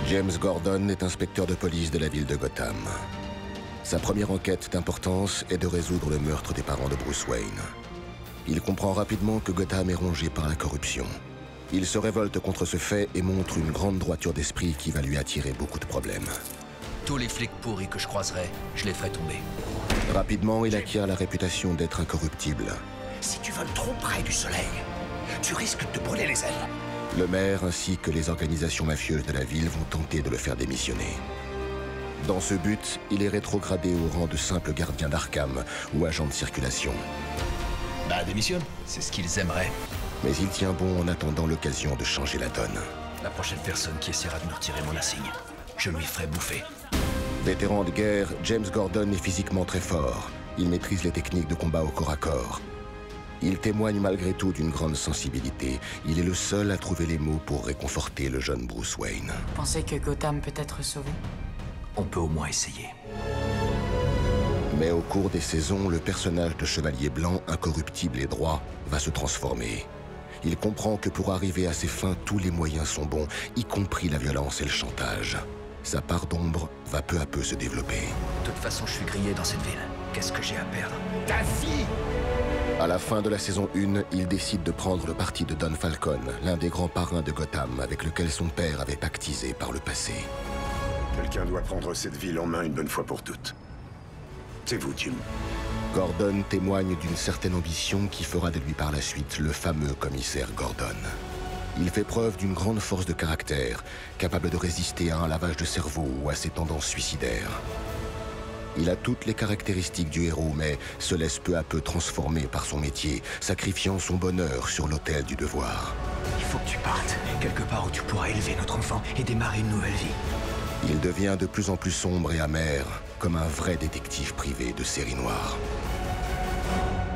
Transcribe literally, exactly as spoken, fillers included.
James Gordon est inspecteur de police de la ville de Gotham. Sa première enquête d'importance est de résoudre le meurtre des parents de Bruce Wayne. Il comprend rapidement que Gotham est rongé par la corruption. Il se révolte contre ce fait et montre une grande droiture d'esprit qui va lui attirer beaucoup de problèmes. Tous les flics pourris que je croiserai, je les ferai tomber. Rapidement, il acquiert la réputation d'être incorruptible. Si tu voles trop près du soleil, tu risques de te brûler les ailes. Le maire ainsi que les organisations mafieuses de la ville vont tenter de le faire démissionner. Dans ce but, il est rétrogradé au rang de simple gardien d'Arkham ou agent de circulation. Bah, démissionne. C'est ce qu'ils aimeraient. Mais il tient bon en attendant l'occasion de changer la donne. La prochaine personne qui essaiera de me retirer mon insigne, je lui ferai bouffer. Vétéran de guerre, James Gordon est physiquement très fort. Il maîtrise les techniques de combat au corps à corps. Il témoigne malgré tout d'une grande sensibilité. Il est le seul à trouver les mots pour réconforter le jeune Bruce Wayne. Pensez que Gotham peut être sauvé? On peut au moins essayer. Mais au cours des saisons, le personnage de Chevalier Blanc, incorruptible et droit, va se transformer. Il comprend que pour arriver à ses fins, tous les moyens sont bons, y compris la violence et le chantage. Sa part d'ombre va peu à peu se développer. De toute façon, je suis grillé dans cette ville. Qu'est-ce que j'ai à perdre? Ta vie! À la fin de la saison un, il décide de prendre le parti de Don Falcone, l'un des grands parrains de Gotham avec lequel son père avait pactisé par le passé. Quelqu'un doit prendre cette ville en main une bonne fois pour toutes. C'est vous, Jim. Gordon témoigne d'une certaine ambition qui fera de lui par la suite le fameux commissaire Gordon. Il fait preuve d'une grande force de caractère, capable de résister à un lavage de cerveau ou à ses tendances suicidaires. Il a toutes les caractéristiques du héros, mais se laisse peu à peu transformer par son métier, sacrifiant son bonheur sur l'autel du devoir. Il faut que tu partes, quelque part où tu pourras élever notre enfant et démarrer une nouvelle vie. Il devient de plus en plus sombre et amer, comme un vrai détective privé de série noire.